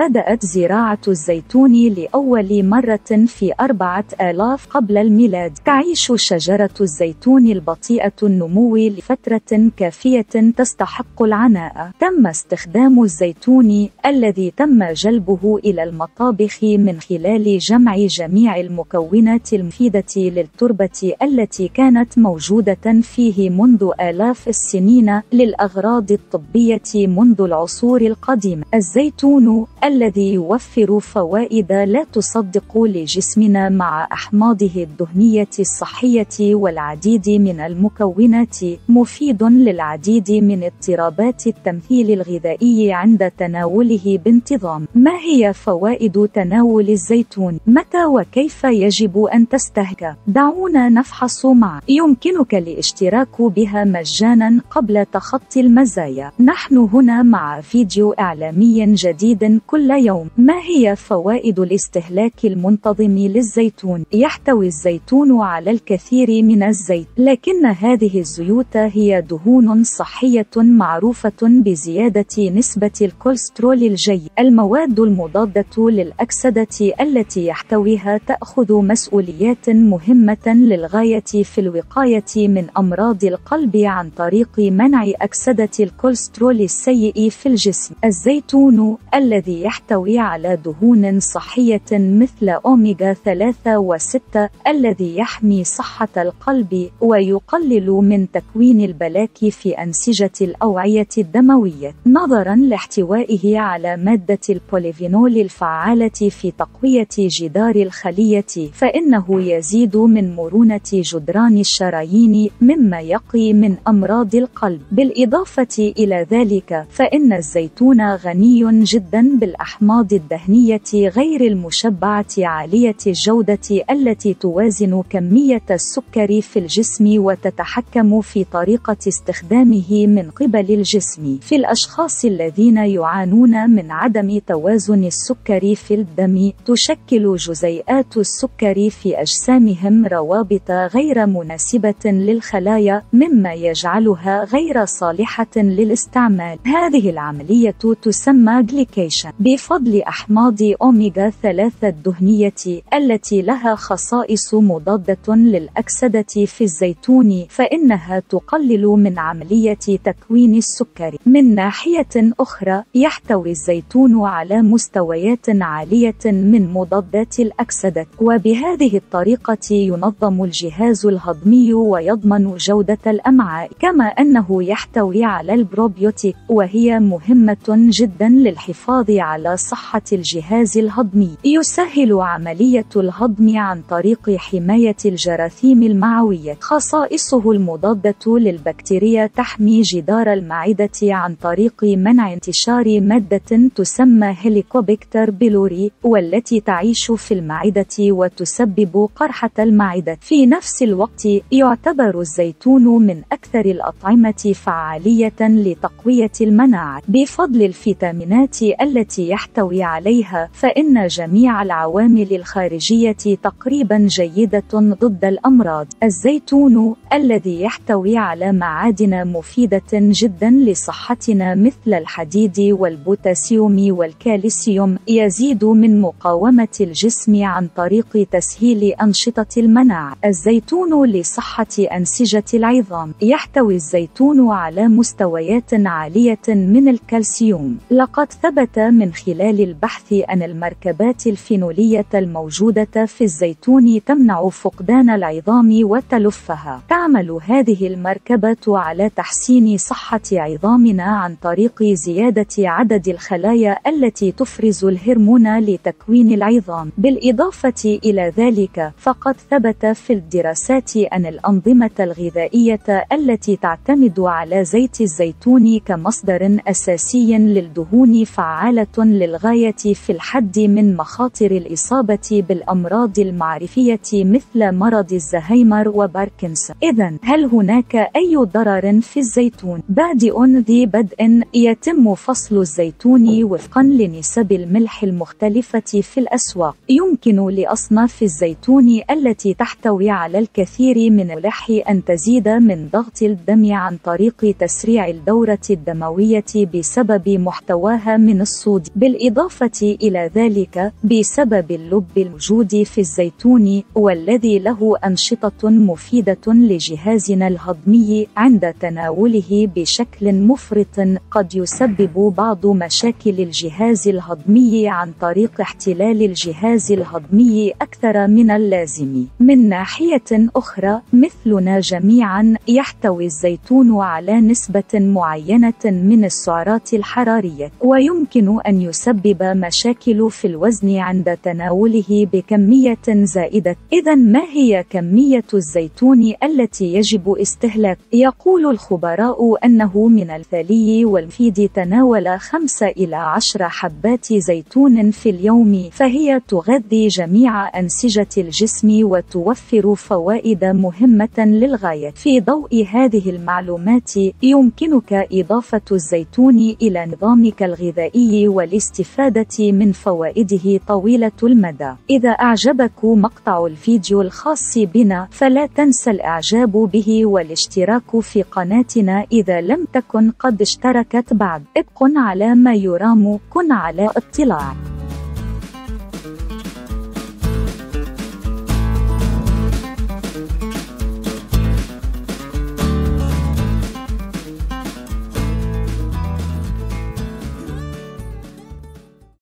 بدأت زراعة الزيتون لأول مرة في 4000 قبل الميلاد. تعيش شجرة الزيتون البطيئة النمو لفترة كافية تستحق العناء. تم استخدام الزيتون الذي تم جلبه إلى المطابخ من خلال جمع جميع المكونات المفيدة للتربة التي كانت موجودة فيه منذ آلاف السنين للأغراض الطبية منذ العصور القديمة. الزيتون الذي يوفر فوائد لا تصدق لجسمنا مع أحماضه الدهنية الصحية والعديد من المكونات، مفيد للعديد من اضطرابات التمثيل الغذائي عند تناوله بانتظام. ما هي فوائد تناول الزيتون؟ متى وكيف يجب أن تستهلك؟ دعونا نفحص معا. يمكنك الاشتراك بها مجانا قبل تخطي المزايا. نحن هنا مع فيديو إعلامي جديد كل يوم. ما هي فوائد الاستهلاك المنتظم للزيتون؟ يحتوي الزيتون على الكثير من الزيت، لكن هذه الزيوت هي دهون صحية معروفة بزيادة نسبة الكوليسترول الجيد. المواد المضادة للأكسدة التي يحتويها تأخذ مسؤوليات مهمة للغاية في الوقاية من أمراض القلب عن طريق منع أكسدة الكوليسترول السيء في الجسم. الزيتون الذي يحتوي على دهون صحية مثل أوميغا 3 و6 الذي يحمي صحة القلب ويقلل من تكوين البلاك في أنسجة الأوعية الدموية. نظرا لاحتوائه على مادة البوليفينول الفعالة في تقوية جدار الخلية، فإنه يزيد من مرونة جدران الشرايين مما يقي من أمراض القلب. بالإضافة إلى ذلك فإن الزيتون غني جدا بالأحماض الدهنية غير المشبعة عالية الجودة التي توازن كمية السكر في الجسم وتتحكم في طريقة استخدامه من قبل الجسم. في الأشخاص الذين يعانون من عدم توازن السكر في الدم، تشكل جزيئات السكر في أجسامهم روابط غير مناسبة للخلايا مما يجعلها غير صالحة للاستعمال. هذه العملية تسمى جليكيشن. بفضل أحماض أوميغا 3 الدهنية التي لها خصائص مضادة للأكسدة في الزيتون، فإنها تقلل من عملية تكوين السكر. من ناحية أخرى يحتوي الزيتون على مستويات عالية من مضادات الأكسدة، وبهذه الطريقة ينظم الجهاز الهضمي ويضمن جودة الأمعاء، كما أنه يحتوي على البروبيوتيك وهي مهمة جدا للحفاظ على صحة الجهاز الهضمي. يسهل عملية الهضم عن طريق حماية الجراثيم المعوية. خصائصه المضادة للبكتيريا تحمي جدار المعدة عن طريق منع انتشار مادة تسمى هيليكوباكتر بيلوري والتي تعيش في المعدة وتسبب قرحة المعدة. في نفس الوقت يعتبر الزيتون من أكثر الأطعمة فعالية لتقوية المناعة. بفضل الفيتامينات التي يحتوي عليها، فإن جميع العوامل الخارجية تقريبا جيدة ضد الأمراض. الزيتون الذي يحتوي على معادن مفيدة جدا لصحتنا مثل الحديد والبوتاسيوم والكالسيوم يزيد من مقاومة الجسم عن طريق تسهيل أنشطة المناعة. الزيتون لصحة أنسجة العظام. يحتوي الزيتون على مستويات عالية من الكالسيوم. لقد ثبت من خلال البحث أن المركبات الفينولية الموجودة في الزيتون تمنع فقدان العظام وتلفها. تعمل هذه المركبة على تحسين صحة عظامنا عن طريق زيادة عدد الخلايا التي تفرز الهرمون لتكوين العظام. بالإضافة إلى ذلك فقد ثبت في الدراسات أن الأنظمة الغذائية التي تعتمد على زيت الزيتون كمصدر أساسي للدهون فعالة للغاية في الحد من مخاطر الإصابة بالأمراض المعرفية مثل مرض الزهايمر وباركنسون. إذن هل هناك أي ضرر في الزيتون؟ بادئ ذي بدء يتم فصل الزيتون وفقا لنسب الملح المختلفة في الأسواق. يمكن لأصناف الزيتون التي تحتوي على الكثير من الملح أن تزيد من ضغط الدم عن طريق تسريع الدورة الدموية بسبب محتواها من الصوديوم. بالإضافة إلى ذلك بسبب اللب الموجود في الزيتون والذي له أنشطة مفيدة لجهازنا الهضمي، عند تناوله بشكل مفرط قد يسبب بعض مشاكل الجهاز الهضمي عن طريق احتلال الجهاز الهضمي أكثر من اللازم. من ناحية أخرى مثلنا جميعا يحتوي الزيتون على نسبة معينة من السعرات الحرارية، ويمكن أن يسبب مشاكل في الوزن عند تناوله بكمية زائدة. إذن ما هي كمية الزيتون التي يجب استهلاك؟ يقول الخبراء أنه من الثلي والمفيد تناول 5 إلى 10 حبات زيتون في اليوم، فهي تغذي جميع أنسجة الجسم وتوفر فوائد مهمة للغاية. في ضوء هذه المعلومات يمكنك إضافة الزيتون إلى نظامك الغذائي والاستفادة من فوائده طويلة المدى. إذا أعجبك مقطع الفيديو الخاص بنا فلا تنسى الإعجاب به والاشتراك في قناتنا إذا لم تكن قد اشتركت بعد. ابق على ما يرام، كن على اطلاع.